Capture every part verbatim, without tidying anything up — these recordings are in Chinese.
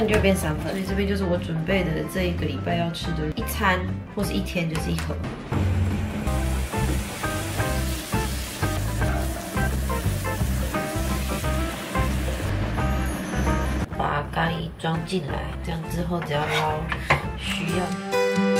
就会变三份。所以这边就是我准备的这一个礼拜要吃的一餐，或是一天就是一盒。把咖喱装进来，这样之后只要捞需要。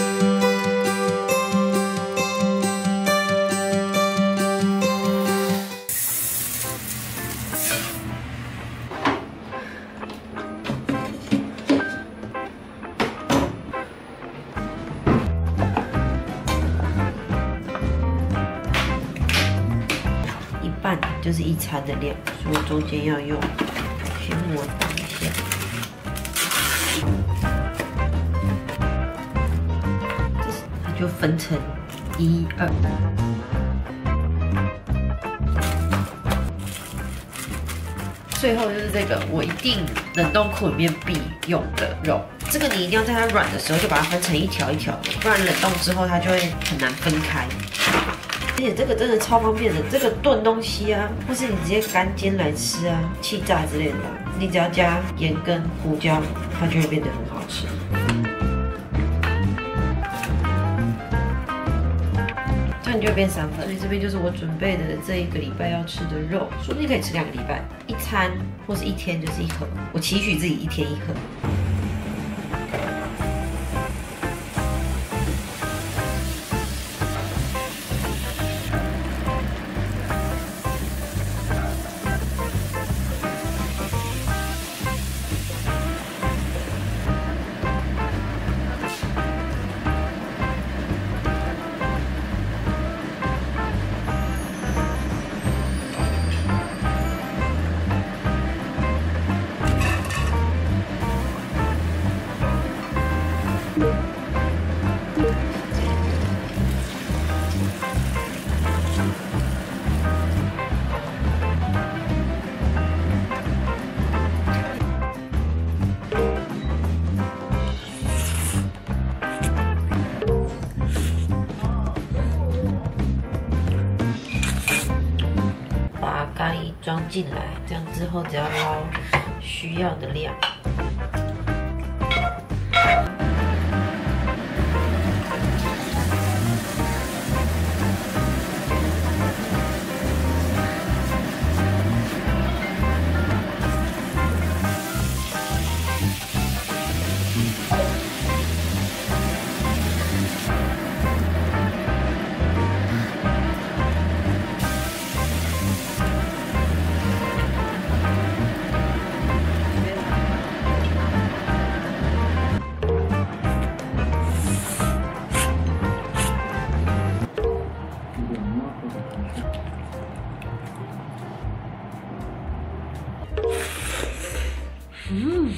半就是一餐的量，所以我中间要用先磨打一下，这是它就分成一二。最后就是这个，我一定冷冻库里面必用的肉，这个你一定要在它软的时候就把它分成一条一条的，不然冷冻之后它就会很难分开。 而且这个真的超方便的，这个炖东西啊，或是你直接干煎来吃啊，气炸之类的，你只要加盐跟胡椒，它就会变得很好吃。这样你就会变三份。所以这边就是我准备的这一个礼拜要吃的肉，说不定可以吃两个礼拜，一餐或是一天就是一盒。我期许自己一天一盒。 咖喱装进来，这样之后只要捞需要的量。嗯。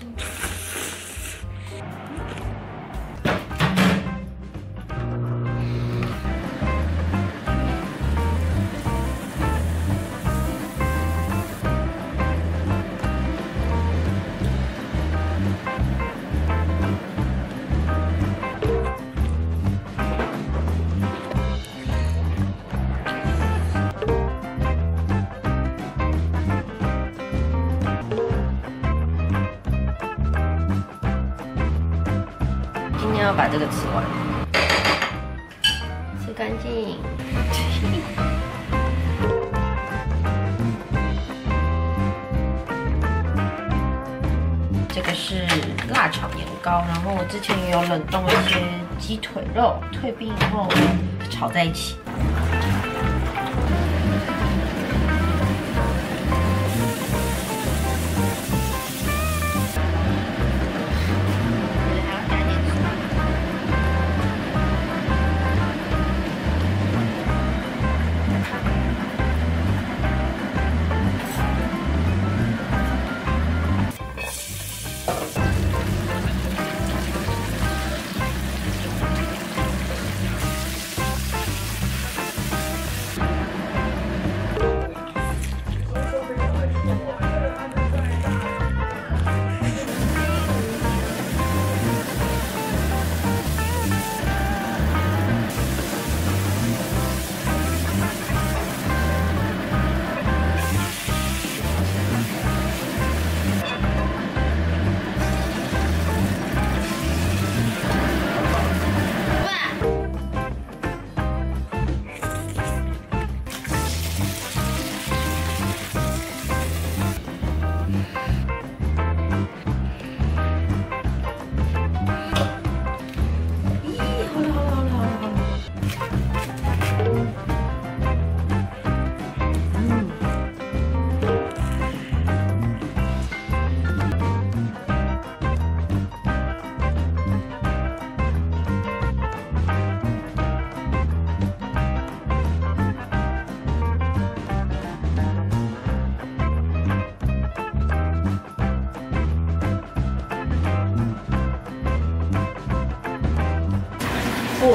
今天要把这个吃完，吃干净。这个是辣炒年糕，然后我之前也有冷冻一些鸡腿肉，退冰以后炒在一起。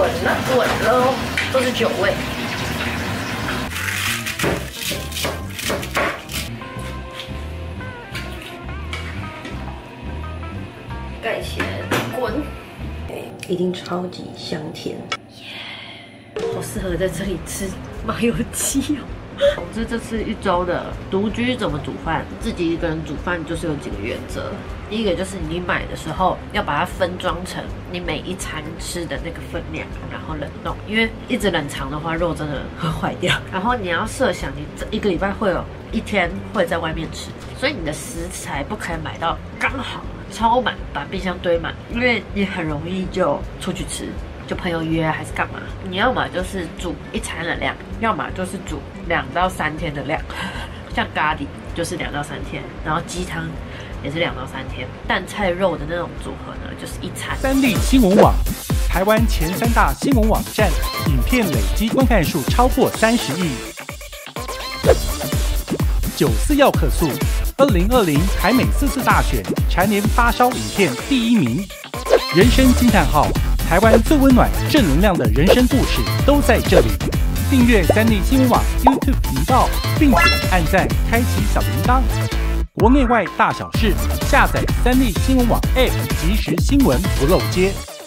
滚了，滚了，都是酒味。盖起来，滚！一定超级香甜，耶！好适合在这里吃麻油鸡哦。总之，这次一周的独居怎么煮饭，自己一个人煮饭就是有几个原则。第一个就是你买的时候要把它分装成你每一餐吃的那个分量，然后冷冻，因为一直冷藏的话，肉真的会坏掉。然后你要设想你这一个礼拜会有一天会在外面吃，所以你的食材不可以买到刚好超满，把冰箱堆满，因为你很容易就出去吃。就朋友约还是干嘛？你要么就是煮一餐的量，要么就是煮两到三天的量。像咖喱就是两到三天，然后鸡汤也是两到三天，蛋菜肉的那种组合呢，就是一餐。 三立新闻网，台湾前三大新闻网站，影片累积观看数超过三十亿。九四要客诉，二零二零台美四次大选蝉联发烧影片第一名。人生惊叹号。台湾最温暖、正能量的人生故事都在这里。订阅三立新闻网 YouTube 频道，并且按赞、开启小铃铛。国内外大小事，下载三立新闻网 App， 即时新闻不漏接。